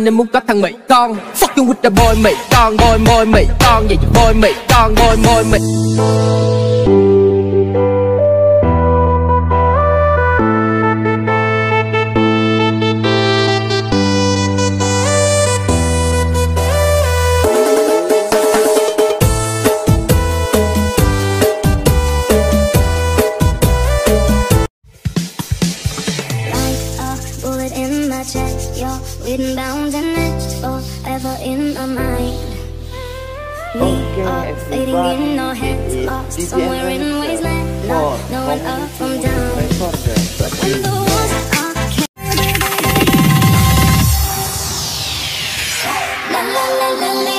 nên muốn có thằng Mỹ con. Fuck you with the boy Mỹ con, boy Mỹ con, vậy boy Mỹ con, boy Mỹ. Written down and etched forever in our mind. We are fading in our heads, lost somewhere in wasteland, not knowing up from down. But when the walls are la la la la la.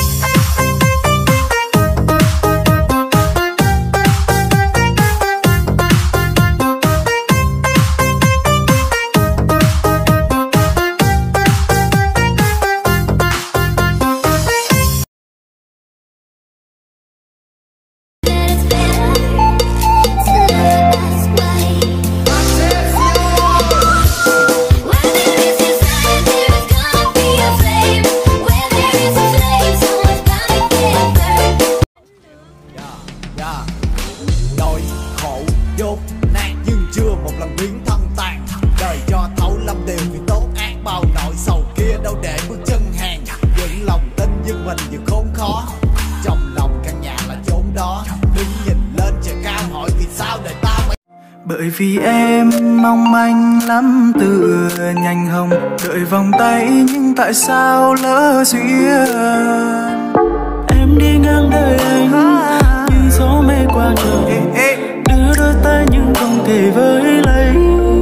Nỗi khổ dốt nát nhưng chưa một lần biến thân tàn. Đời cho thấu lâm đều vì tốt ác, bao nỗi sầu kia đâu để bước chân hàng. Những lòng tin nhưng mình vừa khốn khó, trong lòng căn nhà là chốn đó. Đứng nhìn lên trời cao hỏi vì sao đời ta mới. Bởi vì em mong anh lắm tựa nhanh hồng, đợi vòng tay nhưng tại sao lỡ duyên. Em đi ngang đời anh như gió mê qua trời, đưa đôi tay nhưng không thể với lấy.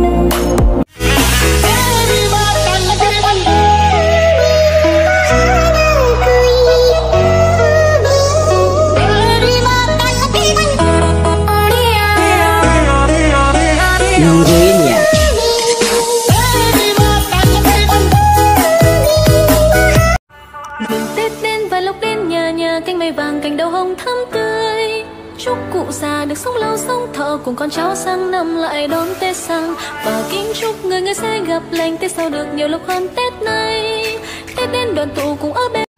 Tết đến và lúc đến nhà cánh mây vàng cành đào hồng thắm tươi. Chúc cụ già được sống lâu sống thọ, cùng con cháu sang năm lại đón Tết sang. Và kính chúc người sẽ gặp lành, Tết sau được nhiều lộc hơn Tết này. Tết đến đoàn tụ cùng ở bên.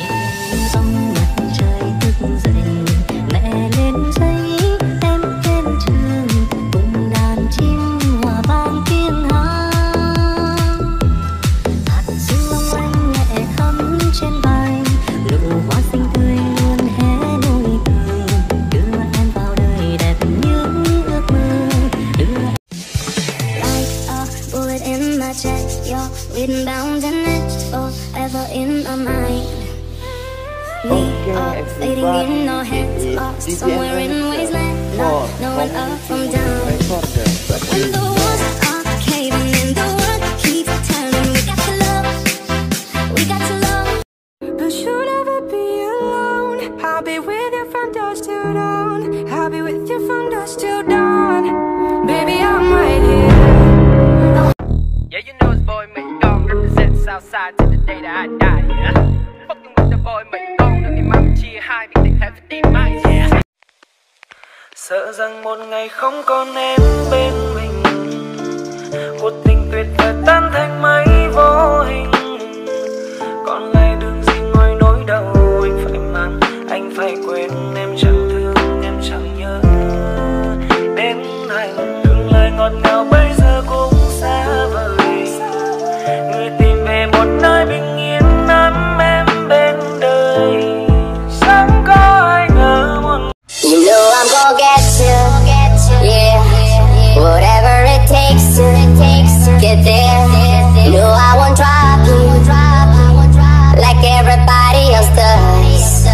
Written down and etched forever in our mind. We are fading in our heads, lost somewhere in wasteland, not knowing up from down. But when the walls are caving in, the world keeps turning. We got to love, we got to love. But you'll never be alone. I'll be with you from dusk till dawn. I'll be with you from dusk till dawn. Baby, I'm right here. Yeah, you know it's boy Mỹ con, represent Southside to the day that I die, yeah. Fucking with the boy Mỹ con, được thì mong chia hai vì tình thể phải tìm mãi, yeah. Sợ rằng một ngày không còn em bên mình, một tình tuyệt vời tan thành mây vô hình. Còn lại đường gì ngoài nỗi đau anh phải mang, anh phải quên. Em chẳng thương, em chẳng nhớ đến anh. Tương lai ngọt ngào bây giờ cũng xa vời. Người tìm về một nơi bình yên ấm em bên đời. Chẳng có ai ngờ một. You know I'm gonna get you, yeah. Whatever it takes to get there. You know I won't drop you, like everybody else does.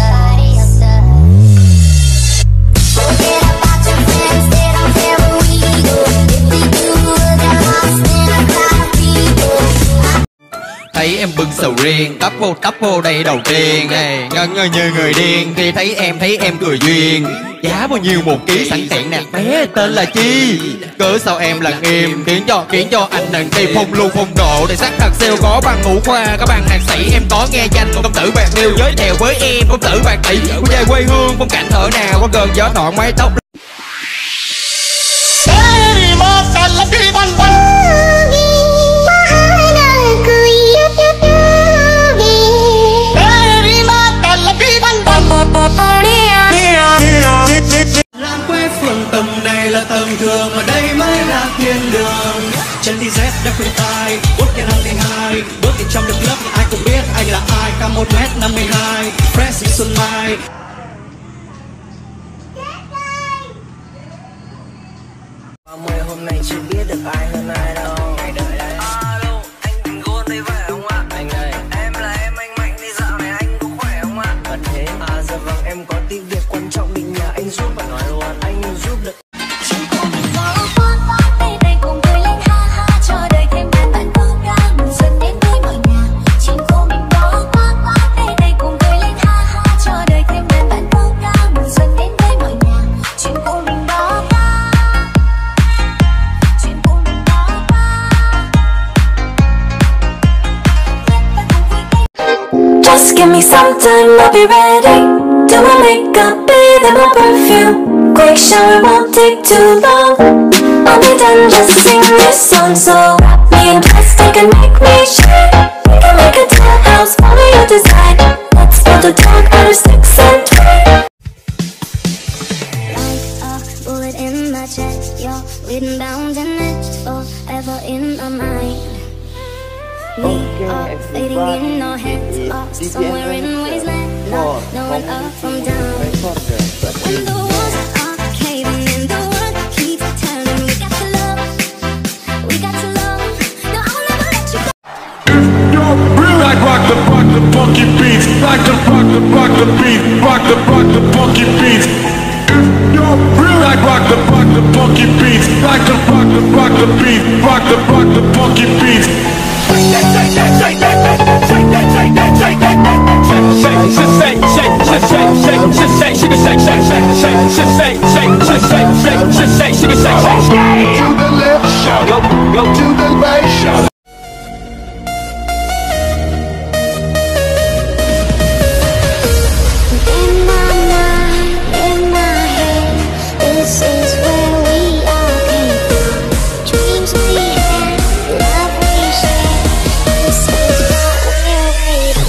Forget about your friends, they don't care where we go. If they do, they're lost in a crowd of people. Thấy em bưng sầu riêng, tấp vô đây đầu tiên, ngân như người điên. Khi thấy em cười duyên. Giá bao nhiêu một ký sẵn sàng nạt bé, tên là Chi. Cớ sao em lặng im, khiến cho anh nặng tim. Phong lưu phong độ để sắc thật sale có bằng ngũ khoa, các bạn thạc sĩ. Em có nghe danh công tử bạc liêu, giới thiệu với em công tử bạc tỷ. Về quê hương phong cảnh thở nào, có gần gió thoảng mái tóc. Hãy subscribe cho kênh Ghiền Mì Gõ để không bỏ lỡ chân đi dép đã khuyên tai, bước trên 22, bước in trong the club ai cũng biết anh là ai. Cao 1m52, fresh như xuân mai. Hôm nay chưa biết được ai hơn ai đâu. Alo, anh tình gôn đây phải không ạ? Anh ơi, em là em, anh Mạnh đi dạo này anh có khỏe không ạ? Vẫn thế. Dạ vâng, em có tí việc quan trọng định nhờ anh giúp. Và nói luôn, anh giúp được. Just give me some time, I'll be ready. Do my makeup, bathe in my perfume. Quick shower won't take too long. I'll be done, just sing this song. So wrap me in plastic and make me shine. We can make a dollhouse, follow your design. Let's build a dog out of sticks and twine. Like a bullet in my chest, you're written down and etched forever in my mind. We are fading in our heads, lost somewhere in wasteland, not knowing up from down. But when the walls are caving in, the world keeps turning. We got to love, we got to love. No, I'll never let you go. Like rock the funky beats, like the beat, rock the funky beats. Like rock the funky beats, like the beat, rock the funky beats. To the left, go to the right. In my mind, in my head, this is where we all came from. Dreams we had, love we shared. This is what we're waiting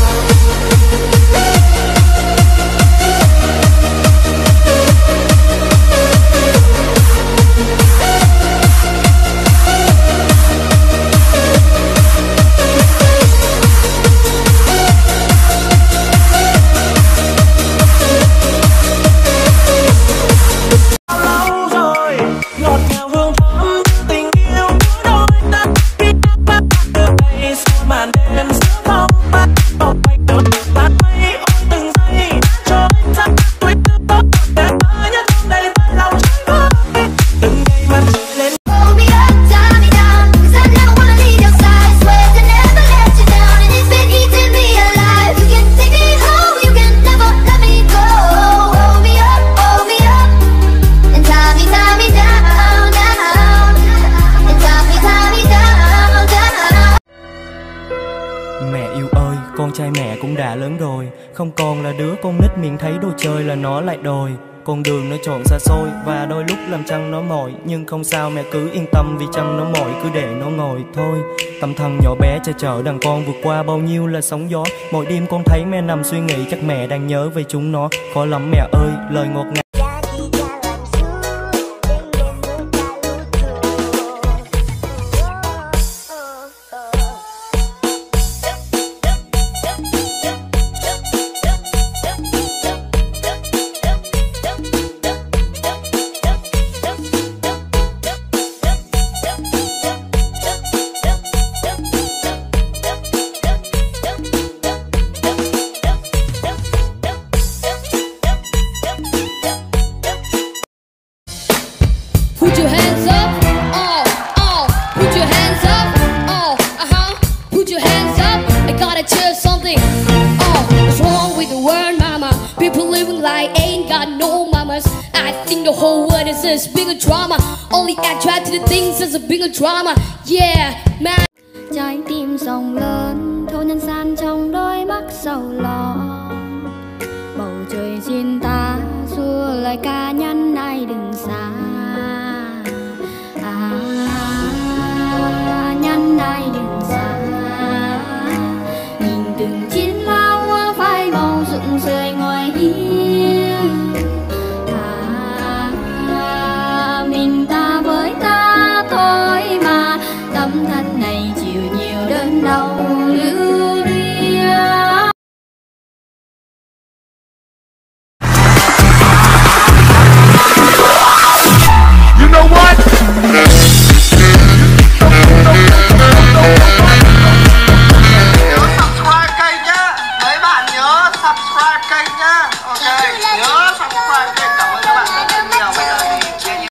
Lâu rồi, ngọt ngào hương thơm tình yêu của đôi ta. Biết bắt được đây suốt màn đêm sớm không bắt bọc bay được tan mây ôi từng giây trôi ra tuổi thơ tốt đẹp nhất trong đây với lòng trái vơi từng ngày mặt trời lên. Hold me up, tie me down, 'cause I never wanna leave your side. Swear to never let you down, and it's been eating me alive. You can take me home, you can never let me go. Hold me up, and tie me down, down. And tie me down, down. Mẹ yêu ơi, con trai mẹ cũng đã lớn rồi, không còn là đứa con nít miệng thấy đồ chơi là nó lại đòi. Con đường nó trộn xa xôi và đôi lúc làm chăng nó mỏi, nhưng không sao mẹ cứ yên tâm vì chăng nó mỏi cứ để nó ngồi thôi. Tâm thần nhỏ bé che chở đàn con vượt qua bao nhiêu là sóng gió. Mỗi đêm con thấy mẹ nằm suy nghĩ chắc mẹ đang nhớ về chúng nó. Khó lắm mẹ ơi, lời ngọt ngào. Put your hands up, put your hands up, put your hands up. I gotta tell you something, what's wrong with the world, mama? People living like ain't got no mamas. I think the whole world is this bigger drama. Only attract to the things that's a bigger drama. Yeah,